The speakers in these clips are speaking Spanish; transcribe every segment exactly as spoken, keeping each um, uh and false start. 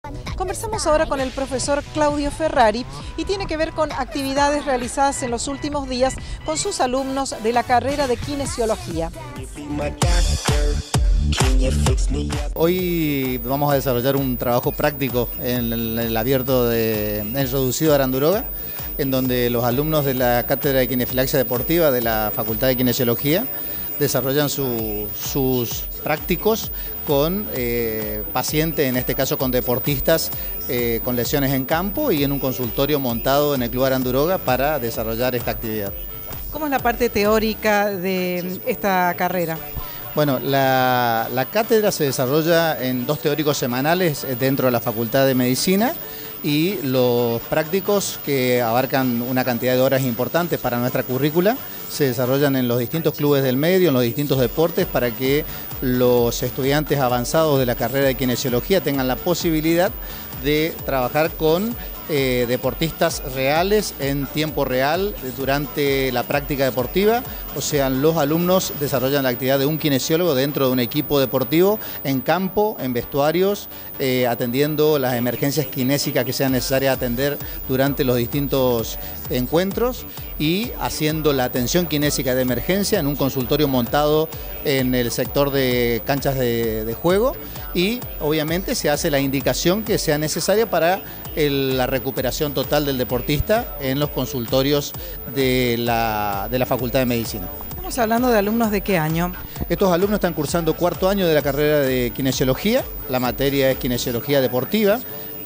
Conversamos ahora con el profesor Claudio Ferrari y tiene que ver con actividades realizadas en los últimos días con sus alumnos de la carrera de kinesiología. Hoy vamos a desarrollar un trabajo práctico en el abierto de, en el reducido de Aranduroga, en donde los alumnos de la Cátedra de Kinefilaxia Deportiva de la Facultad de Kinesiología desarrollan su, sus prácticos con eh, pacientes, en este caso con deportistas eh, con lesiones en campo y en un consultorio montado en el Club Aranduroga para desarrollar esta actividad. ¿Cómo es la parte teórica de esta carrera? Bueno, la, la cátedra se desarrolla en dos teóricos semanales dentro de la Facultad de Medicina y los prácticos, que abarcan una cantidad de horas importantes para nuestra currícula, se desarrollan en los distintos clubes del medio, en los distintos deportes, para que los estudiantes avanzados de la carrera de kinesiología tengan la posibilidad de trabajar con eh, deportistas reales en tiempo real durante la práctica deportiva. O sea, los alumnos desarrollan la actividad de un kinesiólogo dentro de un equipo deportivo, en campo, en vestuarios, eh, atendiendo las emergencias kinésicas que sean necesarias atender durante los distintos encuentros y haciendo la atención kinésica de emergencia en un consultorio montado en el sector de canchas de, de juego, y obviamente se hace la indicación que sea necesaria para el, la recuperación total del deportista en los consultorios de la, de la Facultad de Medicina. Estamos hablando de alumnos de qué año. Estos alumnos están cursando cuarto año de la carrera de kinesiología, la materia es kinesiología deportiva,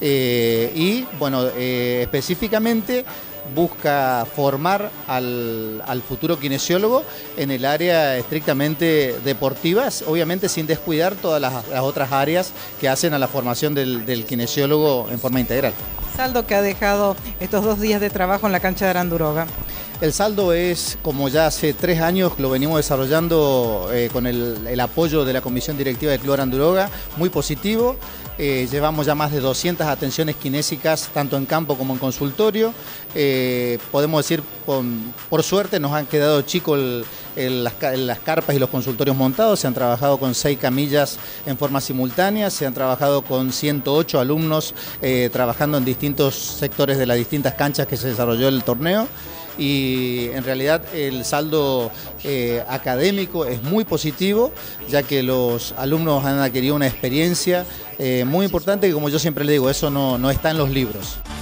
eh, y bueno, eh, específicamente busca formar al, al futuro kinesiólogo en el área estrictamente deportiva, obviamente sin descuidar todas las, las otras áreas que hacen a la formación del, del kinesiólogo en forma integral. Saldo que ha dejado estos dos días de trabajo en la cancha de Aranduroga. El saldo es, como ya hace tres años lo venimos desarrollando eh, con el, el apoyo de la Comisión Directiva del Club Aranduroga, muy positivo. Eh, llevamos ya más de doscientas atenciones kinésicas, tanto en campo como en consultorio. Eh, podemos decir, con, por suerte, nos han quedado chicos el, el, las, las carpas y los consultorios montados. Se han trabajado con seis camillas en forma simultánea, se han trabajado con ciento ocho alumnos eh, trabajando en distintos sectores de las distintas canchas que se desarrolló el torneo. Y en realidad el saldo eh, académico es muy positivo, ya que los alumnos han adquirido una experiencia eh, muy importante que, como yo siempre le digo, eso no, no está en los libros.